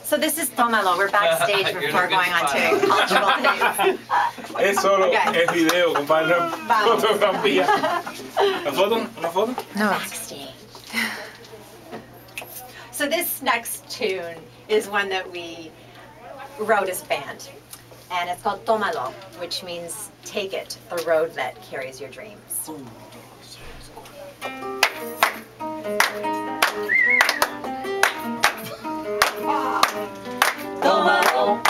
So this is Tómalo. We're backstage before going on to cultural things. Es solo el video, compadre. Fotografía. ¿La foto? ¿Una foto? No. Backstage. So this next tune is one that we wrote as a band. And it's called Tómalo, which means take it, the road that carries your dreams. Tómalo,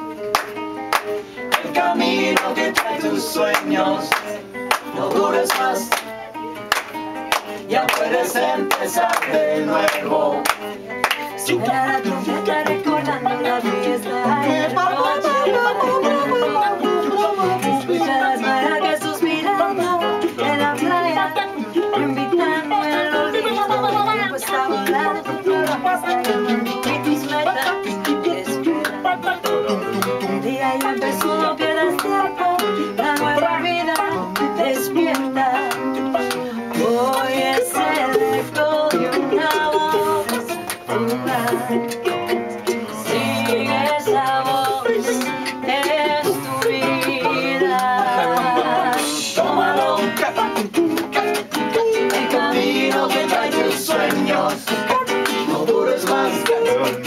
el camino que trae tus sueños, no dures más, ya puedes empezar de nuevo. Suena la trompeta recordando la fiesta ayer noche. Escucha las maracas suspirando en la playa, invitando el olvido. El tiempo está volando, está llamando y tus metas esperan. El día ya empezó, no pierdas tiempo, la nueva vida despierta. Hoy es el eco de una voz. Sigue esa voz, es tu vida. Tómalo, el camino que trae tus sueños, no dures más,